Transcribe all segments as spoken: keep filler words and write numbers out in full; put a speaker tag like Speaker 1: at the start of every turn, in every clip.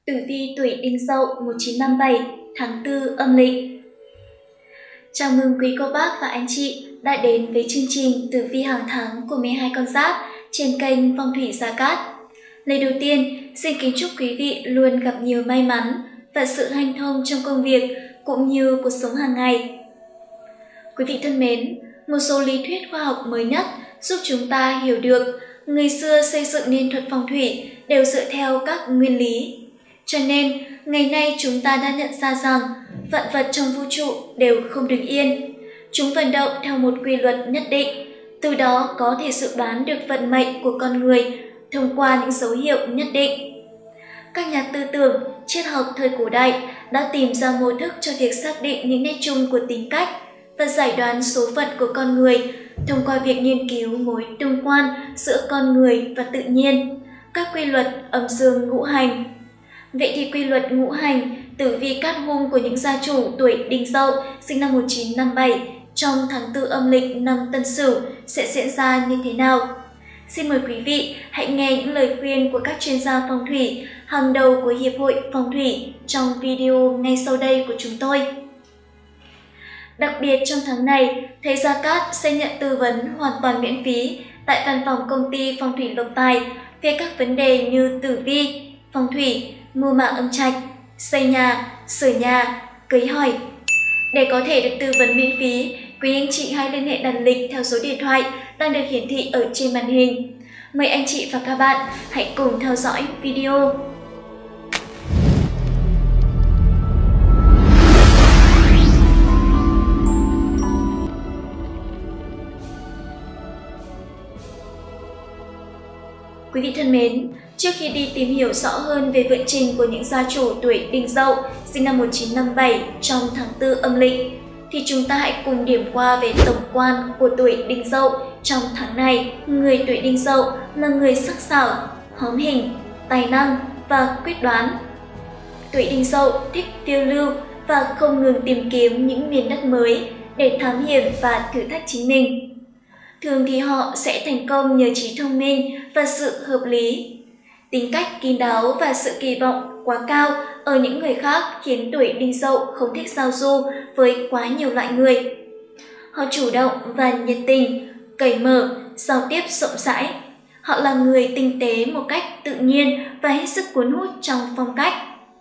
Speaker 1: Tử vi tuổi Đinh Dậu một nghìn chín trăm năm mươi bảy tháng tư âm lịch. Chào mừng quý cô bác và anh chị đã đến với chương trình Tử vi hàng tháng của mười hai con giáp trên kênh Phong thủy Gia Cát. Lời đầu tiên, xin kính chúc quý vị luôn gặp nhiều may mắn và sự hanh thông trong công việc cũng như cuộc sống hàng ngày. Quý vị thân mến, một số lý thuyết khoa học mới nhất giúp chúng ta hiểu được người xưa xây dựng nên thuật phong thủy đều dựa theo các nguyên lý. Cho nên, ngày nay chúng ta đã nhận ra rằng vạn vật trong vũ trụ đều không đứng yên. Chúng vận động theo một quy luật nhất định, từ đó có thể dự đoán được vận mệnh của con người thông qua những dấu hiệu nhất định. Các nhà tư tưởng, triết học thời cổ đại đã tìm ra mô thức cho việc xác định những nét chung của tính cách và giải đoán số phận của con người thông qua việc nghiên cứu mối tương quan giữa con người và tự nhiên, các quy luật âm dương ngũ hành. Vậy thì quy luật ngũ hành, tử vi cát hung của những gia chủ tuổi Đinh Dậu sinh năm một nghìn chín trăm năm mươi bảy trong tháng tư âm lịch năm Tân Sửu sẽ diễn ra như thế nào? Xin mời quý vị hãy nghe những lời khuyên của các chuyên gia phong thủy hàng đầu của Hiệp hội Phong thủy trong video ngay sau đây của chúng tôi. Đặc biệt trong tháng này, thầy Gia Cát sẽ nhận tư vấn hoàn toàn miễn phí tại văn phòng công ty Phong thủy Lộc Tài về các vấn đề như tử vi, phong thủy, mưu mã âm trạch, xây nhà, sửa nhà, cưới hỏi. Để có thể được tư vấn miễn phí, quý anh chị hãy liên hệ đặt lịch theo số điện thoại đang được hiển thị ở trên màn hình. Mời anh chị và các bạn hãy cùng theo dõi video. Quý vị thân mến, trước khi đi tìm hiểu rõ hơn về vận trình của những gia chủ tuổi Đinh Dậu sinh năm một nghìn chín trăm năm mươi bảy trong tháng tư âm lịch, thì chúng ta hãy cùng điểm qua về tổng quan của tuổi Đinh Dậu trong tháng này. Người tuổi Đinh Dậu là người sắc sảo, hóm hình, tài năng và quyết đoán. Tuổi Đinh Dậu thích phiêu lưu và không ngừng tìm kiếm những miền đất mới để thám hiểm và thử thách chính mình. Thường thì họ sẽ thành công nhờ trí thông minh và sự hợp lý. Tính cách kín đáo và sự kỳ vọng quá cao ở những người khác khiến tuổi Đinh Dậu không thích giao du với quá nhiều loại người. Họ chủ động và nhiệt tình, cởi mở, giao tiếp rộng rãi. Họ là người tinh tế một cách tự nhiên và hết sức cuốn hút trong phong cách.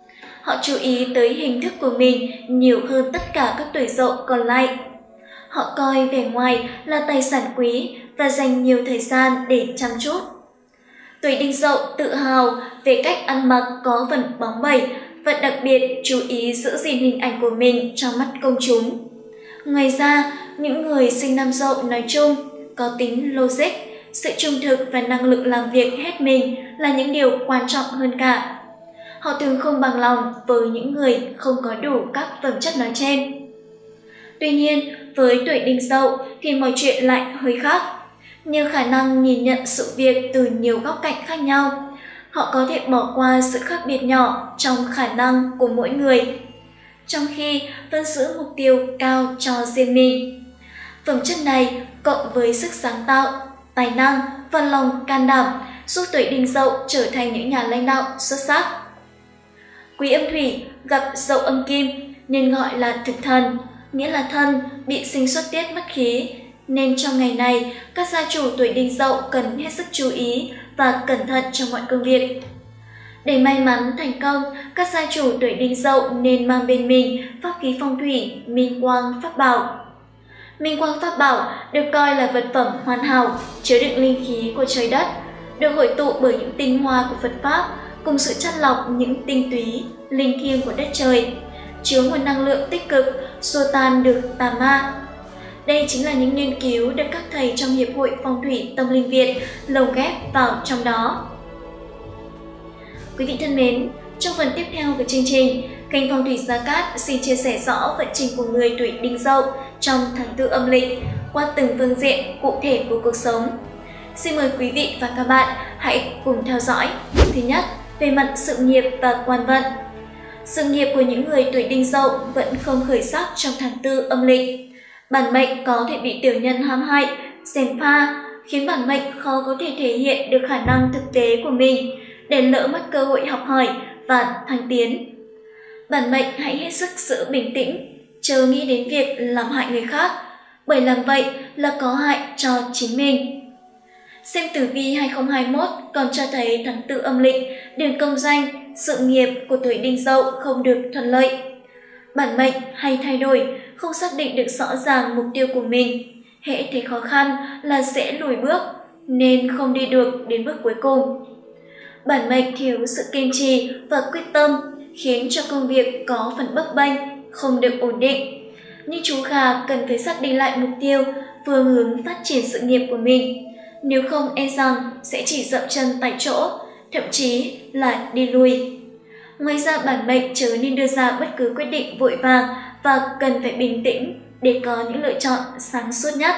Speaker 1: Họ chú ý tới hình thức của mình nhiều hơn tất cả các tuổi Dậu còn lại. Họ coi vẻ ngoài là tài sản quý và dành nhiều thời gian để chăm chút. Tuổi Đinh Dậu tự hào về cách ăn mặc có phần bóng bẩy và đặc biệt chú ý giữ gìn hình ảnh của mình trong mắt công chúng. Ngoài ra, những người sinh năm Dậu nói chung có tính logic, sự trung thực và năng lực làm việc hết mình là những điều quan trọng hơn cả. Họ thường không bằng lòng với những người không có đủ các phẩm chất nói trên. Tuy nhiên, với tuổi Đinh Dậu thì mọi chuyện lại hơi khác. Nhờ khả năng nhìn nhận sự việc từ nhiều góc cạnh khác nhau, họ có thể bỏ qua sự khác biệt nhỏ trong khả năng của mỗi người, trong khi vẫn giữ mục tiêu cao cho riêng mình. Phẩm chất này cộng với sức sáng tạo, tài năng và lòng can đảm giúp tuổi Đinh Dậu trở thành những nhà lãnh đạo xuất sắc. Quý âm thủy gặp Dậu âm kim nên gọi là thực thần, nghĩa là thân bị sinh xuất tiết mất khí, nên trong ngày này các gia chủ tuổi Đinh Dậu cần hết sức chú ý và cẩn thận trong mọi công việc. Để may mắn thành công, các gia chủ tuổi Đinh Dậu nên mang bên mình pháp khí phong thủy Minh Quang Pháp Bảo. Minh Quang Pháp Bảo được coi là vật phẩm hoàn hảo chứa đựng linh khí của trời đất, được hội tụ bởi những tinh hoa của Phật pháp cùng sự chắt lọc những tinh túy linh thiêng của đất trời, chứa nguồn năng lượng tích cực, xua tan được tà ma. Đây chính là những nghiên cứu được các thầy trong Hiệp hội Phong thủy Tâm linh Việt lồng ghép vào trong đó. Quý vị thân mến, trong phần tiếp theo của chương trình, kênh Phong thủy Gia Cát xin chia sẻ rõ vận trình của người tuổi Đinh Dậu trong tháng tư âm lịch qua từng phương diện cụ thể của cuộc sống. Xin mời quý vị và các bạn hãy cùng theo dõi. Thứ nhất, về mặt sự nghiệp và quan vận. Sự nghiệp của những người tuổi Đinh Dậu vẫn không khởi sắc trong tháng tư âm lịch. Bản mệnh có thể bị tiểu nhân hãm hại, gièm pha, khiến bản mệnh khó có thể thể hiện được khả năng thực tế của mình, để lỡ mất cơ hội học hỏi và thăng tiến. Bản mệnh hãy hết sức giữ bình tĩnh, chớ nghĩ đến việc làm hại người khác, bởi làm vậy là có hại cho chính mình. Xem tử vi hai không hai mốt còn cho thấy tháng tư âm lịch, đường công danh, sự nghiệp của tuổi Đinh Dậu không được thuận lợi. Bản mệnh hay thay đổi, không xác định được rõ ràng mục tiêu của mình. Hễ thấy khó khăn là sẽ lùi bước, nên không đi được đến bước cuối cùng. Bản mệnh thiếu sự kiên trì và quyết tâm, khiến cho công việc có phần bấp bênh, không được ổn định. Nhưng chú gà cần phải xác định lại mục tiêu, phương hướng phát triển sự nghiệp của mình. Nếu không e rằng sẽ chỉ dậm chân tại chỗ, thậm chí là đi lui. Ngoài ra bản mệnh chớ nên đưa ra bất cứ quyết định vội vàng và cần phải bình tĩnh để có những lựa chọn sáng suốt nhất.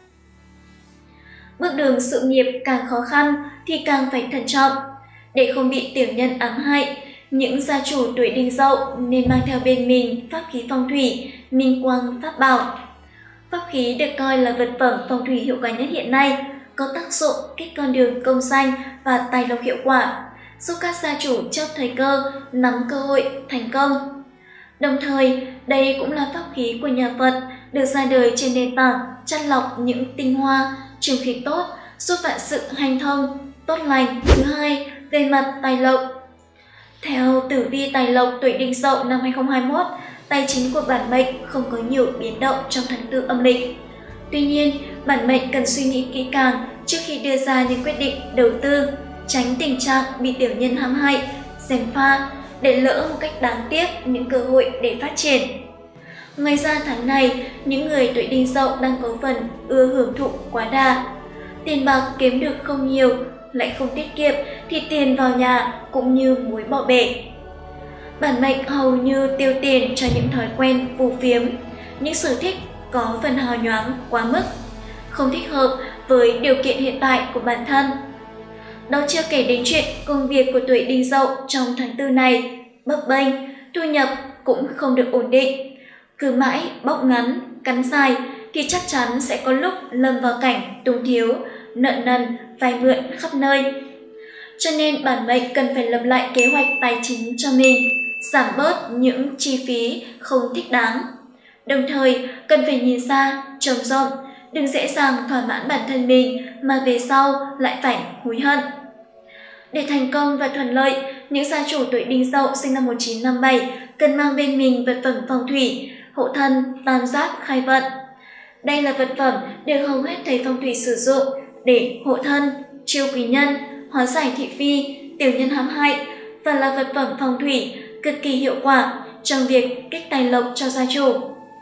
Speaker 1: Bước đường sự nghiệp càng khó khăn thì càng phải thận trọng. Để không bị tiểu nhân ám hại, những gia chủ tuổi Đinh Dậu nên mang theo bên mình pháp khí phong thủy, minh quang pháp bảo. Pháp khí được coi là vật phẩm phong thủy hiệu quả nhất hiện nay, có tác dụng kích con đường công danh và tài lộc hiệu quả, giúp các gia chủ chớp thời cơ, nắm cơ hội thành công. Đồng thời, đây cũng là pháp khí của nhà Phật, được ra đời trên nền tảng chắt lọc những tinh hoa, trường khí tốt, giúp vạn sự hanh thông, tốt lành. Thứ hai, về mặt tài lộc. Theo tử vi tài lộc tuổi Đinh Dậu năm hai không hai mốt, tài chính của bản mệnh không có nhiều biến động trong tháng tư âm lịch. Tuy nhiên, bản mệnh cần suy nghĩ kỹ càng trước khi đưa ra những quyết định đầu tư, tránh tình trạng bị tiểu nhân hãm hại, gièm pha, để lỡ một cách đáng tiếc những cơ hội để phát triển. Ngoài ra tháng này, những người tuổi Đinh Dậu đang có phần ưa hưởng thụ quá đà. Tiền bạc kiếm được không nhiều, lại không tiết kiệm thì tiền vào nhà cũng như muối bỏ bể. Bản mệnh hầu như tiêu tiền cho những thói quen phù phiếm, những sở thích có phần hào nhoáng quá mức, không thích hợp với điều kiện hiện tại của bản thân. Đó chưa kể đến chuyện công việc của tuổi Đinh Dậu trong tháng tư này bấp bênh, thu nhập cũng không được ổn định. Cứ mãi bóc ngắn, cắn dài thì chắc chắn sẽ có lúc lâm vào cảnh túng thiếu, nợ nần, vay mượn khắp nơi. Cho nên bản mệnh cần phải lập lại kế hoạch tài chính cho mình, giảm bớt những chi phí không thích đáng. Đồng thời cần phải nhìn xa, trông rộng, đừng dễ dàng thỏa mãn bản thân mình mà về sau lại phải hối hận. Để thành công và thuận lợi, những gia chủ tuổi Đinh Dậu sinh năm một nghìn chín trăm năm mươi bảy cần mang bên mình vật phẩm phong thủy, hộ thân, tam giáp khai vận. Đây là vật phẩm được hầu hết thầy phong thủy sử dụng để hộ thân, chiêu quý nhân, hóa giải thị phi, tiểu nhân hãm hại, và là vật phẩm phong thủy cực kỳ hiệu quả trong việc kích tài lộc cho gia chủ.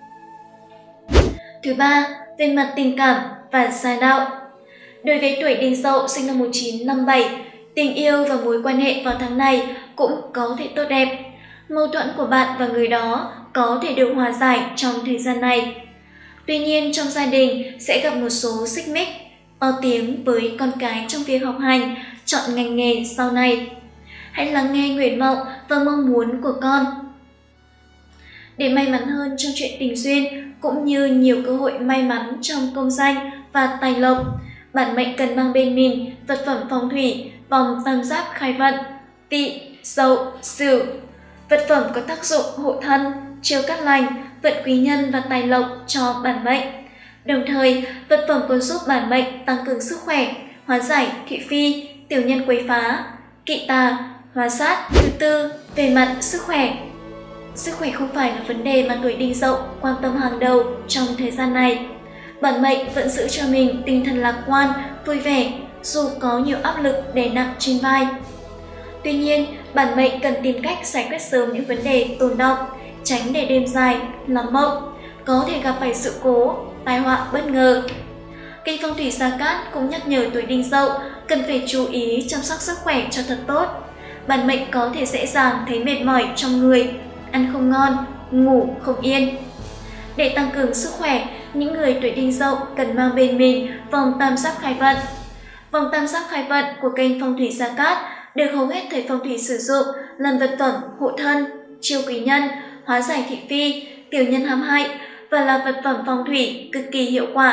Speaker 1: Thứ ba, về mặt tình cảm và gia đạo. Đối với tuổi Đinh Dậu sinh năm một nghìn chín trăm năm mươi bảy, tình yêu và mối quan hệ vào tháng này cũng có thể tốt đẹp. Mâu thuẫn của bạn và người đó có thể được hòa giải trong thời gian này. Tuy nhiên, trong gia đình sẽ gặp một số xích mích, to tiếng với con cái trong việc học hành, chọn ngành nghề sau này. Hãy lắng nghe nguyện vọng và mong muốn của con. Để may mắn hơn trong chuyện tình duyên, cũng như nhiều cơ hội may mắn trong công danh và tài lộc, bản mệnh cần mang bên mình vật phẩm phong thủy, vòng tam giáp khai vận, Tỵ, Dậu, Sửu. Vật phẩm có tác dụng hộ thân, chiêu cát lành, vận quý nhân và tài lộc cho bản mệnh. Đồng thời, vật phẩm còn giúp bản mệnh tăng cường sức khỏe, hóa giải thị phi, tiểu nhân quấy phá, kỵ tà, hóa sát. Thứ tư, về mặt sức khỏe. Sức khỏe không phải là vấn đề mà tuổi Đinh Dậu quan tâm hàng đầu trong thời gian này. Bản mệnh vẫn giữ cho mình tinh thần lạc quan, vui vẻ, dù có nhiều áp lực đè nặng trên vai. Tuy nhiên, bản mệnh cần tìm cách giải quyết sớm những vấn đề tồn đọng, tránh để đêm dài, làm mộng, có thể gặp phải sự cố, tai họa bất ngờ. Kênh Phong thủy Gia Cát cũng nhắc nhở tuổi Đinh Dậu cần phải chú ý chăm sóc sức khỏe cho thật tốt. Bản mệnh có thể dễ dàng thấy mệt mỏi trong người, ăn không ngon, ngủ không yên. Để tăng cường sức khỏe, những người tuổi Đinh Dậu cần mang bên mình vòng tam giáp khai vận. Vòng tam giáp khai vận của kênh Phong thủy Gia Cát được hầu hết thầy phong thủy sử dụng làm vật phẩm hộ thân, chiêu quý nhân, hóa giải thị phi, tiểu nhân hãm hại, và là vật phẩm phong thủy cực kỳ hiệu quả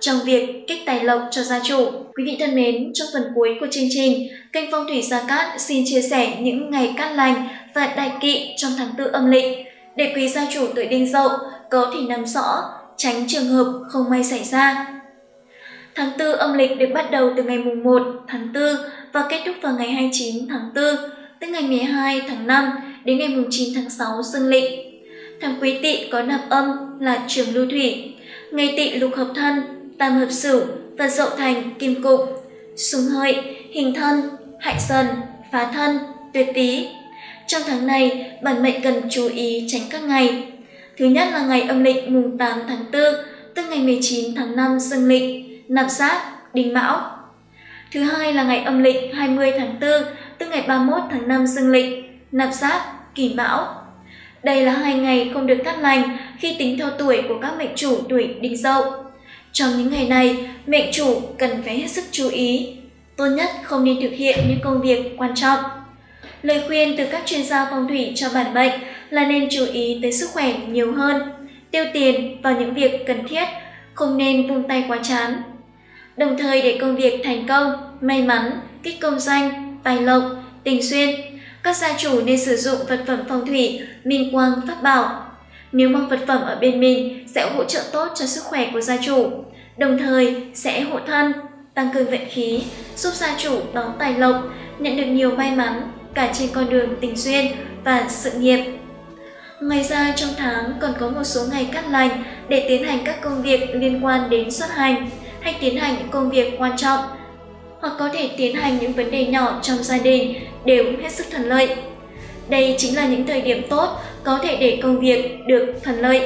Speaker 1: trong việc kích tài lộc cho gia chủ. Quý vị thân mến, trong phần cuối của chương trình, kênh Phong thủy Gia Cát xin chia sẻ những ngày cát lành và đại kỵ trong tháng tư âm lịch để quý gia chủ tuổi Đinh Dậu có thể nắm rõ, tránh trường hợp không may xảy ra. Tháng tư âm lịch được bắt đầu từ ngày mùng một tháng tư và kết thúc vào ngày hai mươi chín tháng tư, tức ngày mười hai tháng năm đến ngày mùng chín tháng sáu dương lịch. Tháng Quý Tỵ có nạp âm là Trường Lưu Thủy, ngày Tỵ lục hợp Thân, tam hợp Sửu và Dậu Thành kim cục, xung hợi, hình Thân, hại Dần, phá Thân, tuyệt Tý. Trong tháng này, bản mệnh cần chú ý tránh các ngày. Thứ nhất là ngày âm lịch mùng tám tháng tư, tức ngày mười chín tháng năm dương lịch, nạp Giáp, Đinh Mão. Thứ hai là ngày âm lịch hai mươi tháng tư, tức ngày ba mươi mốt tháng năm dương lịch, nạp Giáp, Kỷ Mão. Đây là hai ngày không được cát lành khi tính theo tuổi của các mệnh chủ tuổi Đinh Dậu. Trong những ngày này, mệnh chủ cần phải hết sức chú ý. Tốt nhất không nên thực hiện những công việc quan trọng. Lời khuyên từ các chuyên gia phong thủy cho bản mệnh là nên chú ý tới sức khỏe nhiều hơn, tiêu tiền vào những việc cần thiết, không nên vung tay quá chán. Đồng thời để công việc thành công, may mắn, kích công danh, tài lộc, tình xuyên, các gia chủ nên sử dụng vật phẩm phong thủy, minh quang, pháp bảo. Nếu mang vật phẩm ở bên mình sẽ hỗ trợ tốt cho sức khỏe của gia chủ, đồng thời sẽ hộ thân, tăng cường vận khí, giúp gia chủ đón tài lộc, nhận được nhiều may mắn cả trên con đường tình duyên và sự nghiệp. Ngoài ra trong tháng còn có một số ngày cát lành để tiến hành các công việc liên quan đến xuất hành hay tiến hành những công việc quan trọng, hoặc có thể tiến hành những vấn đề nhỏ trong gia đình đều hết sức thuận lợi. Đây chính là những thời điểm tốt có thể để công việc được thuận lợi.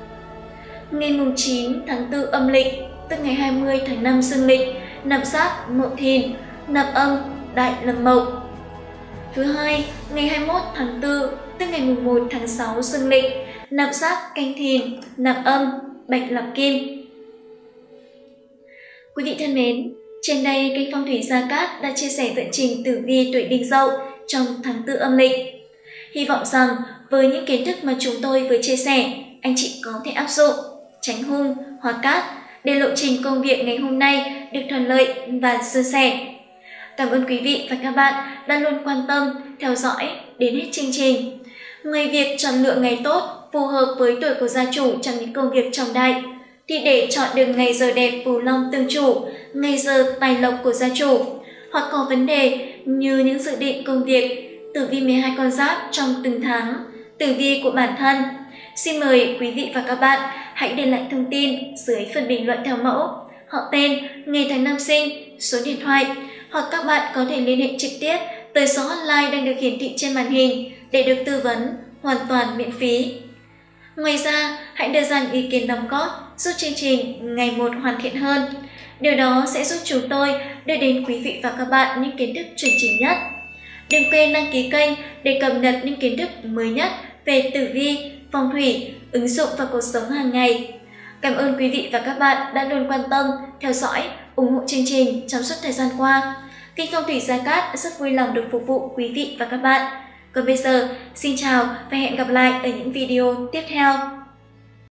Speaker 1: Ngày mùng chín tháng tư âm lịch, tức ngày hai mươi tháng năm dương lịch, nạp Giáp, Mậu Thìn, nạp âm, Đại Lâm Mậu. Thứ hai, ngày hai mươi mốt tháng tư, tức ngày mùng một tháng sáu dương lịch, nạp Giáp, Canh Thìn, nạp âm, Bạch Lập Kim. Quý vị thân mến, trên đây kênh Phong thủy Gia Cát đã chia sẻ vận trình tử vi tuổi Đinh Dậu trong tháng tư âm lịch. Hy vọng rằng với những kiến thức mà chúng tôi vừa chia sẻ, anh chị có thể áp dụng, tránh hung, hóa cát để lộ trình công việc ngày hôm nay được thuận lợi và suôn sẻ. Cảm ơn quý vị và các bạn đã luôn quan tâm, theo dõi đến hết chương trình. Ngoài việc chọn lựa ngày tốt phù hợp với tuổi của gia chủ trong những công việc trọng đại, thì để chọn được ngày giờ đẹp phù long tương chủ, ngày giờ tài lộc của gia chủ, hoặc có vấn đề như những dự định công việc, tử vi mười hai con giáp trong từng tháng, tử vi của bản thân, xin mời quý vị và các bạn hãy để lại thông tin dưới phần bình luận theo mẫu, họ tên, ngày tháng năm sinh, số điện thoại, hoặc các bạn có thể liên hệ trực tiếp tới số hotline đang được hiển thị trên màn hình để được tư vấn hoàn toàn miễn phí. Ngoài ra, hãy đưa ra những ý kiến đóng góp giúp chương trình ngày một hoàn thiện hơn. Điều đó sẽ giúp chúng tôi đưa đến quý vị và các bạn những kiến thức chuẩn chỉnh nhất. Đừng quên đăng ký kênh để cập nhật những kiến thức mới nhất về tử vi, phong thủy, ứng dụng vào cuộc sống hàng ngày. Cảm ơn quý vị và các bạn đã luôn quan tâm, theo dõi, ủng hộ chương trình trong suốt thời gian qua. Kênh Phong thủy Gia Cát rất vui lòng được phục vụ quý vị và các bạn. Còn bây giờ, xin chào và hẹn gặp lại ở những video tiếp theo.